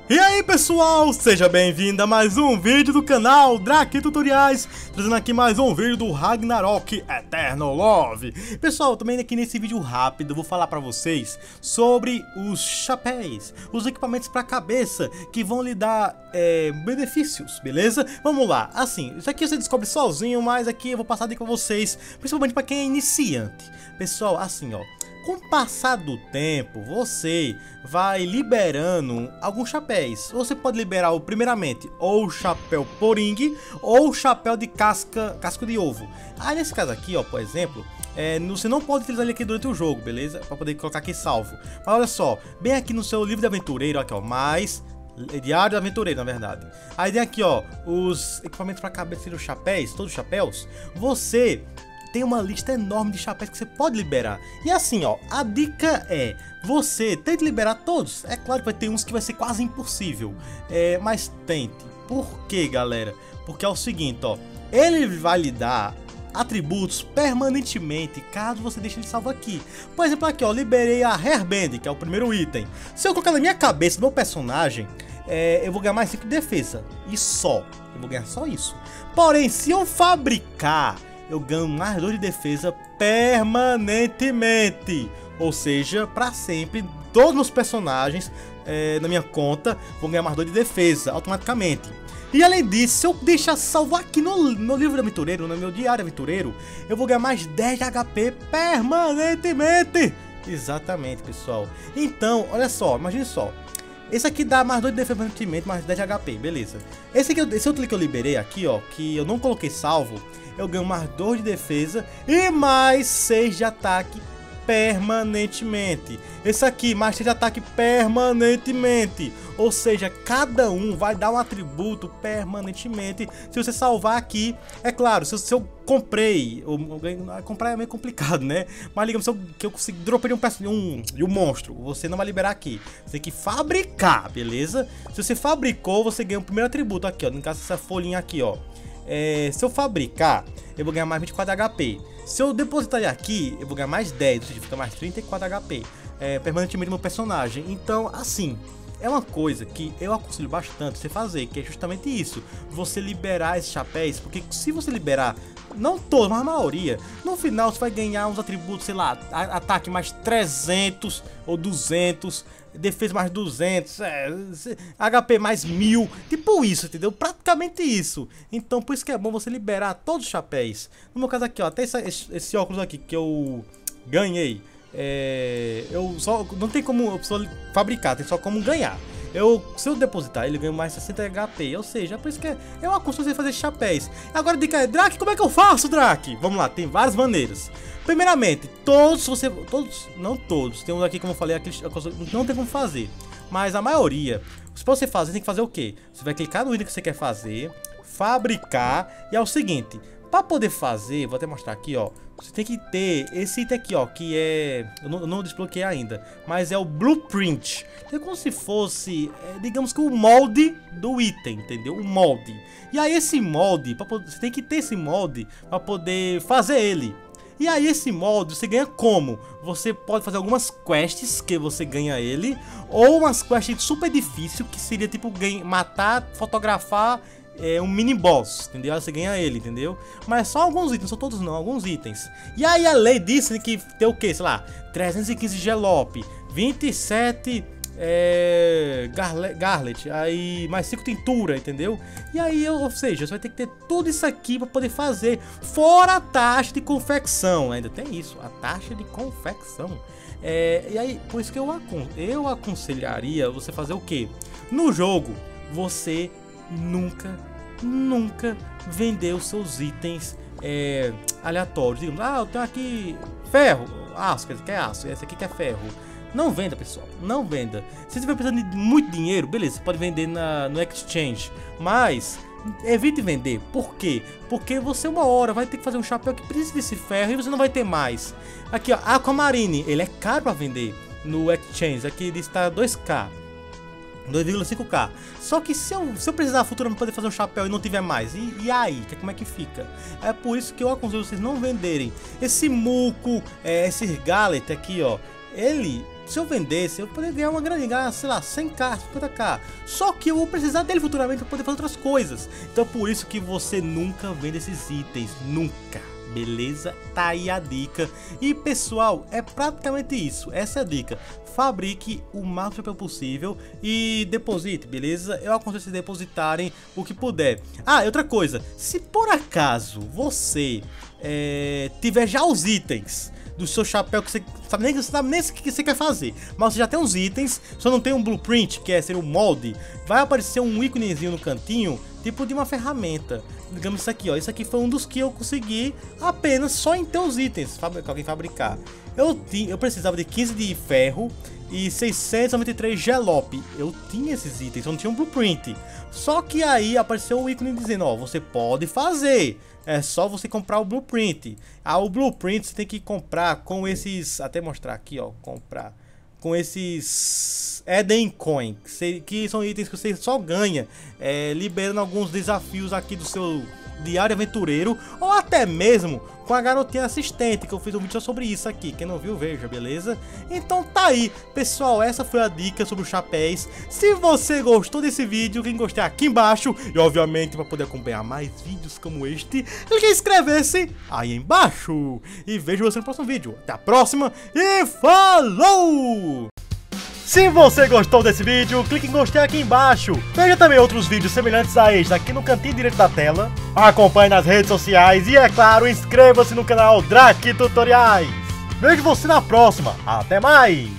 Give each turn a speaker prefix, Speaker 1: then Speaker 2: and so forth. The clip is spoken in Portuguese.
Speaker 1: E aí pessoal, seja bem-vindo a mais um vídeo do canal Draki Tutoriais, trazendo aqui mais um vídeo do Ragnarok Eternal Love. Pessoal, também aqui nesse vídeo rápido vou falar pra vocês sobre os chapéus, os equipamentos pra cabeça que vão lhe dar benefícios, beleza? Vamos lá, assim, isso aqui você descobre sozinho, mas aqui eu vou passar dica pra vocês, principalmente pra quem é iniciante. Pessoal, assim ó, com o passar do tempo, você vai liberando alguns chapéus. Você pode liberar, primeiramente, ou o chapéu poringue, ou o chapéu de casco de ovo. Aí nesse caso aqui, ó, por exemplo, você não pode utilizar ele aqui durante o jogo, beleza? Para poder colocar aqui salvo. Mas olha só, bem aqui no seu livro de aventureiro, aqui ó, diário de aventureiro, na verdade. Aí tem aqui ó, os equipamentos para cabeça dos chapéus, todos os chapéus. Você tem uma lista enorme de chapéus que você pode liberar. E assim, ó, a dica é: você tente liberar todos. É claro que vai ter uns que vai ser quase impossível, mas tente. Por quê, galera? Porque é o seguinte, ó, ele vai lhe dar atributos permanentemente caso você deixe ele salvo aqui. Por exemplo, aqui, ó, liberei a Hairband, que é o primeiro item. Se eu colocar na minha cabeça, no meu personagem, eu vou ganhar mais 5 de defesa. E só. Eu vou ganhar só isso. Porém, se eu fabricar, eu ganho mais 2 de defesa permanentemente. Ou seja, para sempre, todos os meus personagens na minha conta vão ganhar mais 2 de defesa automaticamente. E além disso, se eu deixar salvo aqui no meu livro de aventureiro, no meu diário de aventureiro, eu vou ganhar mais 10 de HP permanentemente. Exatamente, pessoal. Então, olha só, imagine só. Esse aqui dá mais 2 de defesa permanentemente, mais 10 de HP, beleza. Esse outro que eu liberei aqui, ó, que eu não coloquei salvo, eu ganho mais 2 de defesa e mais 6 de ataque permanentemente. Esse aqui, mais 6 de ataque permanentemente. Ou seja, cada um vai dar um atributo permanentemente se você salvar aqui. É claro, se eu comprei, comprar é meio complicado, né? Mas digamos que eu consegui dropar um monstro, você não vai liberar aqui. Você tem que fabricar, beleza? Se você fabricou, você ganha o primeiro atributo aqui, ó. No caso, essa folhinha aqui, ó. Se eu fabricar, eu vou ganhar mais 24 HP. Se eu depositar ele aqui, eu vou ganhar mais 10, ou seja, fica mais 34 HP permanentemente no meu personagem. Então, assim, é uma coisa que eu aconselho bastante você fazer, que é justamente isso: você liberar esses chapéus, porque se você liberar, não todos, mas a maioria, no final você vai ganhar uns atributos, sei lá, ataque mais 300 ou 200, defesa mais 200, HP mais 1000, tipo isso, entendeu? Praticamente isso. Então por isso que é bom você liberar todos os chapéus. No meu caso aqui, ó, até esse óculos aqui que eu ganhei, eu só não tem como eu fabricar, tem só como ganhar. Se eu depositar, ele ganha mais 60 HP, ou seja, é por isso que eu aconselho você fazer chapéus. Agora a dica é: Draki, como é que eu faço, Draki? Vamos lá, tem várias maneiras. Primeiramente, não todos, tem uns aqui, como eu falei, aqui não tem como fazer, mas a maioria, se você fazer, tem que fazer o quê? Você vai clicar no item que você quer fazer, fabricar, e é o seguinte: para poder fazer, vou até mostrar aqui, ó, você tem que ter esse item aqui, ó, que eu não desbloqueei ainda, mas é o Blueprint. É como se fosse, digamos que o molde do item, entendeu? O molde. E aí esse molde, você tem que ter esse molde para poder fazer ele. E aí esse molde você ganha como? Você pode fazer algumas quests que você ganha ele, ou umas quests super difíceis, que seria tipo matar, fotografar um mini boss, entendeu? Aí você ganha ele, entendeu? Mas só alguns itens, não são todos não, alguns itens. E aí além disso tem que ter o que? Sei lá, 315 Gelop, 27 Garlet, aí mais 5 tintura, entendeu? E aí, ou seja, você vai ter que ter tudo isso aqui para poder fazer, fora a taxa de confecção. Ainda tem isso, a taxa de confecção. E aí, por isso que eu aconselharia você fazer o que? No jogo, você nunca vender os seus itens aleatórios. Digamos, eu tenho aqui ferro, aço, quer aço, esse aqui quer ferro. Não venda, pessoal, não venda. Se você estiver precisando de muito dinheiro, beleza, você pode vender no exchange, mas evite vender. Por quê? Porque você uma hora vai ter que fazer um chapéu que precisa desse ferro e você não vai ter mais. Aqui, ó, Aquamarine, ele é caro para vender no exchange, aqui ele está 2k, 2,5k. Só que se eu precisar futuramente poder fazer um chapéu e não tiver mais, e aí, como é que fica? É por isso que eu aconselho vocês não venderem. Esse muco, esse Gallet aqui, ó, ele se eu vendesse, eu poderia ganhar uma grande, sei lá, 100k, 50k. Só que eu vou precisar dele futuramente para poder fazer outras coisas. Então por isso que você nunca vende esses itens, nunca. Beleza? Tá aí a dica. E pessoal, é praticamente isso. Essa é a dica. Fabrique o máximo chapéu possível e deposite, beleza? Eu aconselho vocês depositarem o que puder. Ah, e outra coisa. Se por acaso você tiver já os itens do seu chapéu que você sabe nem o que você quer fazer, mas você já tem os itens, só não tem um blueprint, que ser o molde, vai aparecer um íconezinho no cantinho, tipo de uma ferramenta. Digamos isso aqui, ó. Isso aqui foi um dos que eu consegui apenas só em ter os itens que alguém fabricar. Eu precisava de 15 de ferro e 693 gelope. Eu tinha esses itens, eu não tinha um blueprint. Só que aí apareceu um ícone dizendo, ó, você pode fazer. É só você comprar o blueprint. Ah, o blueprint você tem que comprar com esses, até mostrar aqui, ó, comprar com esses Eden Coin, que são itens que você só ganha liberando alguns desafios aqui do seu diário aventureiro, ou até mesmo com a garotinha assistente, que eu fiz um vídeo só sobre isso aqui. Quem não viu, veja, beleza? Então tá aí, pessoal, essa foi a dica sobre os chapéus. Se você gostou desse vídeo, clique em gostei aqui embaixo. E obviamente, para poder acompanhar mais vídeos como este, clique em inscrever-se aí embaixo. E vejo você no próximo vídeo. Até a próxima e falou! Se você gostou desse vídeo, clique em gostei aqui embaixo. Veja também outros vídeos semelhantes a este aqui no cantinho direito da tela. Acompanhe nas redes sociais e, é claro, inscreva-se no canal Drake Tutoriais. Vejo você na próxima. Até mais!